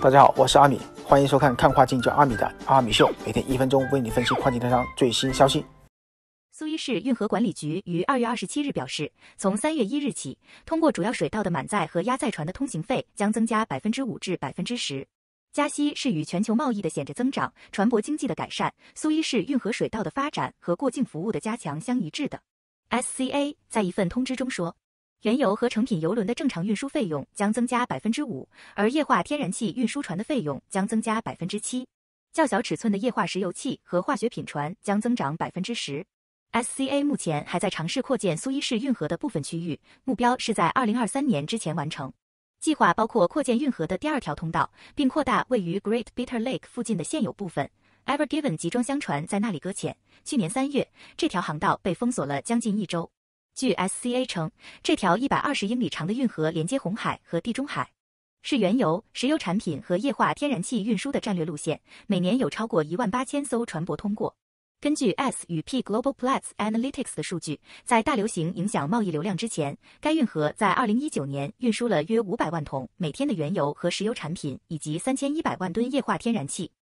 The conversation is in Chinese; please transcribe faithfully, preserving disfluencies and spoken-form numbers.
大家好，我是阿米，欢迎收看看跨境叫阿米的阿米秀，每天一分钟为你分析跨境电商最新消息。 苏伊士运河管理局于二月二十七日表示，从三月一日起，通过主要水道的满载和压载船的通行费将增加百分之五至百分之十。加息是与全球贸易的显著增长、船舶经济的改善、苏伊士运河水道的发展和过境服务的加强相一致的。S C A 在一份通知中说，原油和成品油轮的正常运输费用将增加百分之五，而液化天然气运输船的费用将增加百分之七。较小尺寸的液化石油气和化学品船将增长百分之十。S C A 目前还在尝试扩建苏伊士运河的部分区域，目标是在二零二三年之前完成。计划包括扩建运河的第二条通道，并扩大位于 Great Bitter Lake 附近的现有部分。Ever Given 集装箱船在那里搁浅。去年三月，这条航道被封锁了将近一周。据 S C A 称，这条一百二十英里长的运河连接红海和地中海，是原油、石油产品和液化天然气运输的战略路线，每年有超过一万八千艘船舶通过。根据 S 与 P Global Platts Analytics 的数据，在大流行影响贸易流量之前，该运河在二零一九年运输了约五百万桶每天的原油和石油产品，以及三千一百万吨液化天然气。